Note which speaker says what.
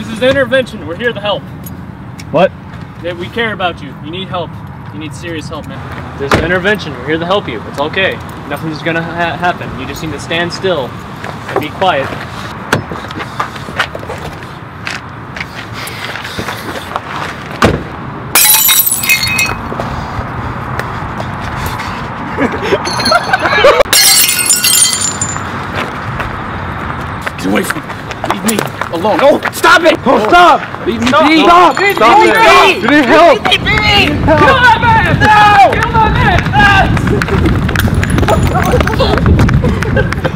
Speaker 1: This is intervention. We're here to help.
Speaker 2: What?
Speaker 1: Yeah, we care about you. You need help. You need serious help, man. This is intervention. We're here to help you. It's okay. Nothing's gonna happen. You just need to stand still and be quiet.
Speaker 3: Get away from me. Leave me alone. No, stop it!
Speaker 2: Oh, stop!
Speaker 3: Leave me be!
Speaker 2: Stop!
Speaker 3: Leave
Speaker 2: Stop
Speaker 3: me
Speaker 2: it!
Speaker 3: be!
Speaker 2: You need help!
Speaker 3: Leave me be!
Speaker 2: Help.
Speaker 3: Kill that man! No! Kill that man!